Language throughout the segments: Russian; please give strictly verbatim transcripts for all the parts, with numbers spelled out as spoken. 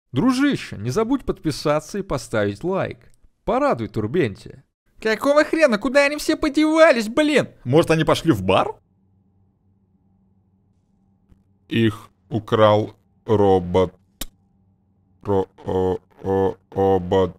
Дружище, не забудь подписаться и поставить лайк. Порадуй Турбенти. Какого хрена? Куда они все подевались, блин? Может, они пошли в бар? Их украл робот. Ро-о-о-робот.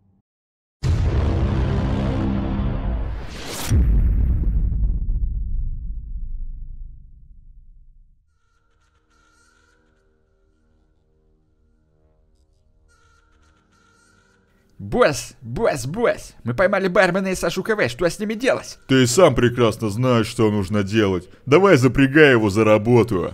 Босс, босс, босс, мы поймали бармена и Сашу КВ, что с ними делать? Ты сам прекрасно знаешь, что нужно делать. Давай запрягай его за работу.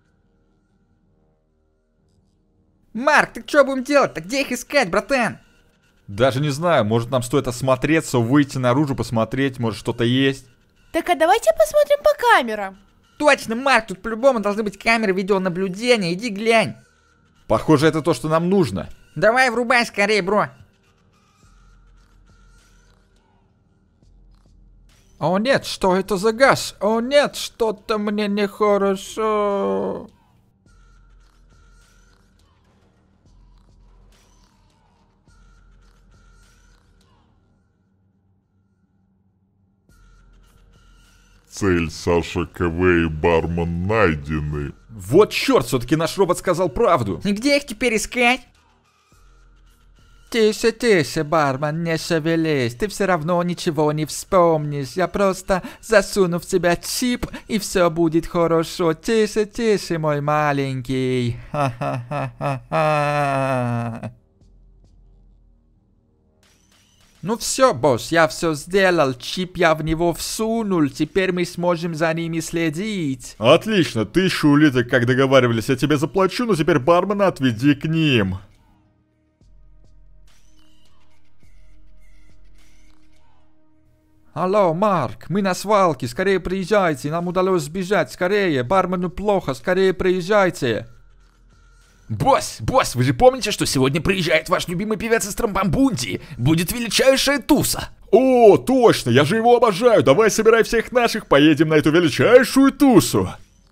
Марк, ты что будем делать-то? Где их искать, братан? Даже не знаю, может нам стоит осмотреться, выйти наружу, посмотреть, может что-то есть. Так а давайте посмотрим по камерам. Точно, Марк, тут по-любому должны быть камеры видеонаблюдения, иди глянь. Похоже, это то, что нам нужно. Давай врубай скорее, бро. О нет, что это за газ? О нет, что-то мне нехорошо. Цель Саша КВ и бармен найдены. Вот черт, все-таки наш робот сказал правду. И где их теперь искать? Тише, тише, бармен, не шевелись, ты все равно ничего не вспомнишь. Я просто засуну в тебя чип, и все будет хорошо. Тише, тише, мой маленький. Ха-ха-ха-ха-ха. Ну все, босс, я все сделал, чип я в него всунул, теперь мы сможем за ними следить. Отлично, тысячу улиток, как договаривались, я тебе заплачу, но теперь бармена отведи к ним. Алло, Марк, мы на свалке, скорее приезжайте, нам удалось сбежать, скорее, бармену плохо, скорее приезжайте. Босс, босс, вы же помните, что сегодня приезжает ваш любимый певец из Трамбамбунди? Будет величайшая туса. О, точно, я же его обожаю, давай собирай всех наших, поедем на эту величайшую тусу.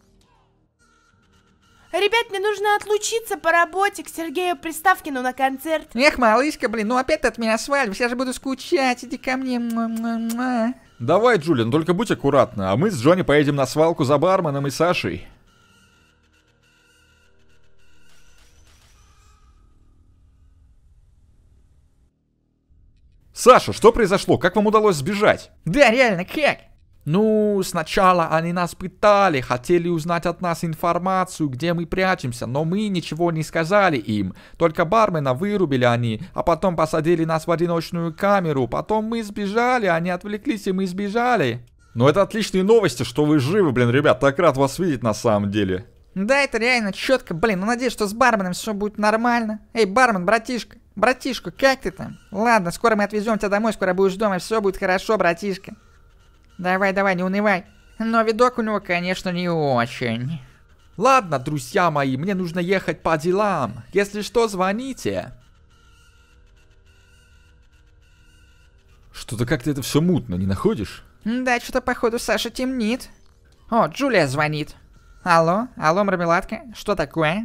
Ребят, мне нужно отлучиться по работе к Сергею Приставкину на концерт. Эх, малышка, блин, ну опять ты от меня сваливаешь, я же буду скучать, иди ко мне. Муа-муа-муа. Давай, Джулиан, только будь аккуратна, а мы с Джонни поедем на свалку за барменом и Сашей. Саша, что произошло? Как вам удалось сбежать? Да, реально, как? Ну, сначала они нас пытали, хотели узнать от нас информацию, где мы прячемся, но мы ничего не сказали им. Только бармена вырубили они, а потом посадили нас в одиночную камеру. Потом мы сбежали, они отвлеклись, и мы сбежали. Ну это отличные новости, что вы живы, блин, ребят, так рад вас видеть на самом деле. Да, это реально четко, блин, ну надеюсь, что с барменом все будет нормально. Эй, бармен, братишка, братишка, как ты там? Ладно, скоро мы отвезем тебя домой, скоро будешь дома, все будет хорошо, братишка. Давай, давай, не унывай. Но видок у него, конечно, не очень. Ладно, друзья мои, мне нужно ехать по делам. Если что, звоните. Что-то как-то это все мутно, не находишь? Да, что-то походу Саша темнит. О, Джулия звонит. Алло, алло, мармеладка, что такое?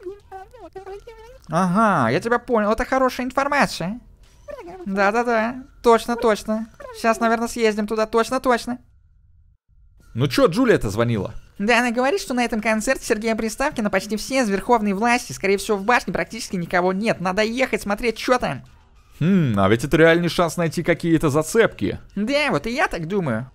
Ага, я тебя понял, это хорошая информация. Да-да-да, точно, точно. Сейчас, наверное, съездим туда, точно, точно. Ну чё, Джулия-то звонила? Да, она говорит, что на этом концерте Сергея Приставкина почти все из верховной власти, скорее всего, в башне практически никого нет. Надо ехать, смотреть, что там. Хм, а ведь это реальный шанс найти какие-то зацепки. Да, вот и я так думаю.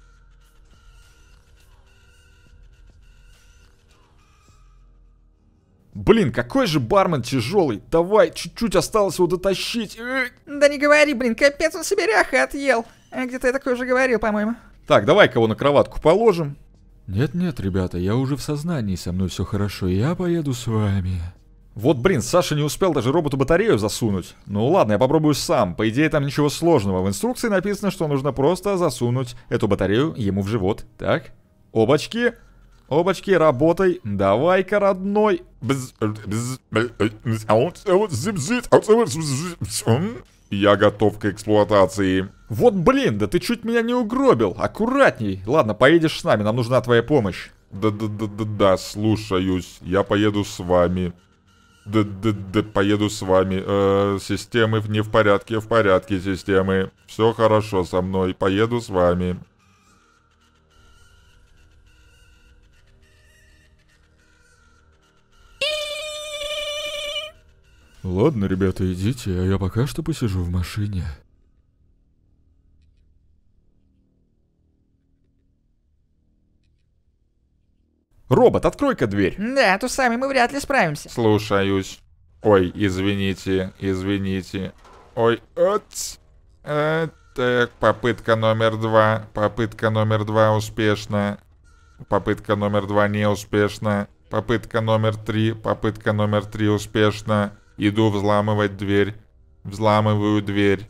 Блин, какой же бармен тяжелый. Давай, чуть-чуть осталось его дотащить. Да не говори, блин, капец, он себе ряха отъел. А где-то я такое уже говорил, по-моему. Так, давай кого на кроватку положим. Нет-нет, ребята, я уже в сознании, со мной все хорошо, я поеду с вами. Вот, блин, Саша не успел даже роботу батарею засунуть. Ну ладно, я попробую сам. По идее, там ничего сложного. В инструкции написано, что нужно просто засунуть эту батарею ему в живот. Так, обочки. Обочки, работай. Давай-ка, родной. Я готов к эксплуатации. Вот блин, да ты чуть меня не угробил. Аккуратней. Ладно, поедешь с нами, нам нужна твоя помощь. Да-да-да-да-да, слушаюсь. Я поеду с вами. Да, да, да, поеду с вами. Э, системы не в порядке, в порядке системы. Все хорошо со мной, поеду с вами. Ладно, ребята, идите, а я пока что посижу в машине. Робот, открой-ка дверь. Да, а то сами мы вряд ли справимся. Слушаюсь. Ой, извините, извините. Ой, от. Э, так, попытка номер два. Попытка номер два успешна. Попытка номер два неуспешна. Попытка номер три. Попытка номер три успешна. Иду взламывать дверь. Взламываю дверь.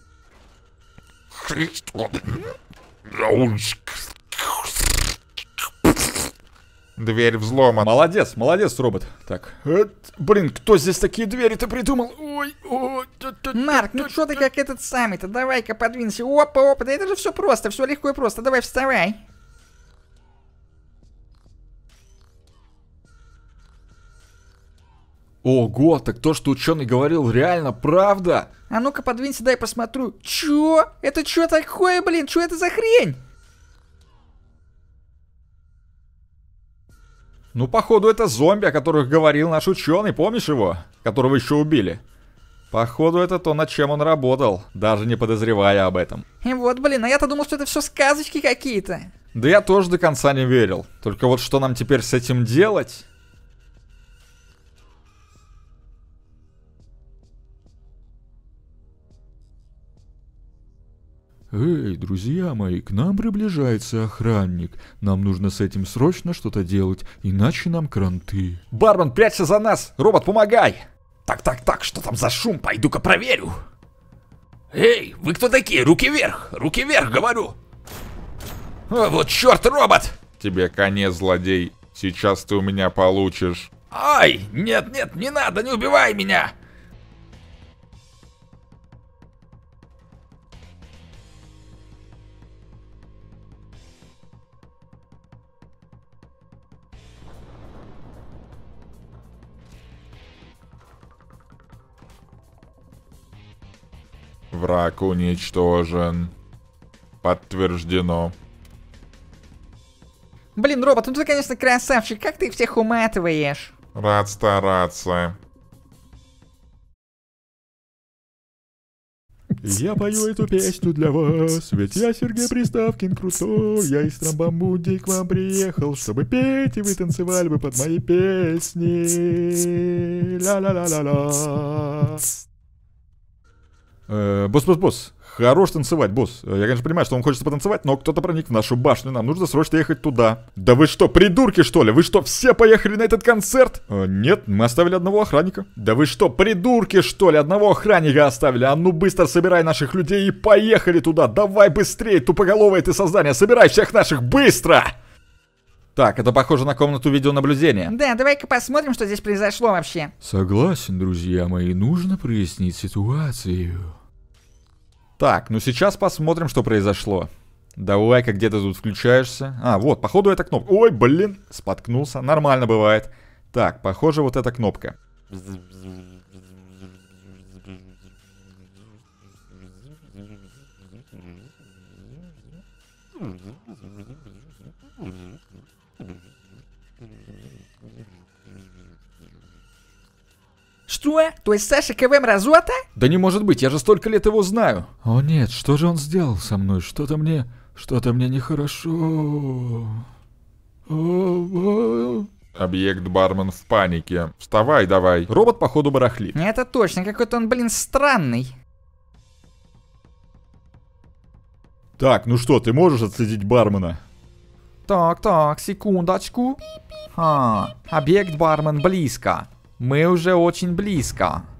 Дверь взломана. Молодец, молодец, робот. Так, э, блин, кто здесь такие двери-то придумал? Ой, ой. Марк, ну что ты как этот самый-то? Давай-ка подвинься. Опа, опа, да это же все просто, все легко и просто. Давай вставай. Ого, так то, что ученый говорил, реально правда? А ну-ка подвинься, дай посмотрю. Чё? Это чё такое, блин? Чё это за хрень? Ну, походу, это зомби, о которых говорил наш ученый, помнишь его? Которого еще убили. Походу, это то, над чем он работал, даже не подозревая об этом. И вот, блин, а я-то думал, что это все сказочки какие-то. Да я тоже до конца не верил. Только вот что нам теперь с этим делать? Эй, друзья мои, к нам приближается охранник. Нам нужно с этим срочно что-то делать, иначе нам кранты. Бармен, прячься за нас! Робот, помогай! Так, так, так, что там за шум? Пойду-ка проверю. Эй, вы кто такие? Руки вверх! Руки вверх, говорю! О, вот черт, робот! Тебе конец, злодей. Сейчас ты у меня получишь. Ай, нет, нет, не надо, не убивай меня! Враг уничтожен. Подтверждено. Блин, робот, ну ты, конечно, красавчик. Как ты их всех уматываешь? Рад стараться. Я пою эту песню для вас, ведь я Сергей Приставкин крутой. Я из Трамбамунди к вам приехал, чтобы петь, и вы танцевали бы под мои песни. Ла-ла-ла-ла-ла. Э, босс, босс, босс, хорош танцевать, босс. Я, конечно, понимаю, что вам хочется потанцевать, но кто-то проник в нашу башню, нам нужно срочно ехать туда. Да вы что, придурки, что ли? Вы что, все поехали на этот концерт? Э, нет, мы оставили одного охранника. Да вы что, придурки, что ли? Одного охранника оставили. А ну быстро собирай наших людей и поехали туда. Давай быстрее, тупоголовое ты создание, собирай всех наших, быстро! Так, это похоже на комнату видеонаблюдения. Да, давай-ка посмотрим, что здесь произошло вообще. Согласен, друзья мои, нужно прояснить ситуацию. Так, ну сейчас посмотрим, что произошло. Давай-ка, где ты тут включаешься? А, вот, походу эта кнопка. Ой, блин, споткнулся, нормально бывает. Так, похоже, вот эта кнопка. Что? То есть Саша КВМ Разота? Да не может быть, я же столько лет его знаю. О нет, что же он сделал со мной? Что-то мне... Что-то мне нехорошо. Объект бармен в панике. Вставай давай. Робот, походу, барахлит. Это точно, какой-то он, блин, странный. Так, ну что, ты можешь отследить бармена? Так, так, секундочку. А, объект бармен близко. Мы уже очень близко.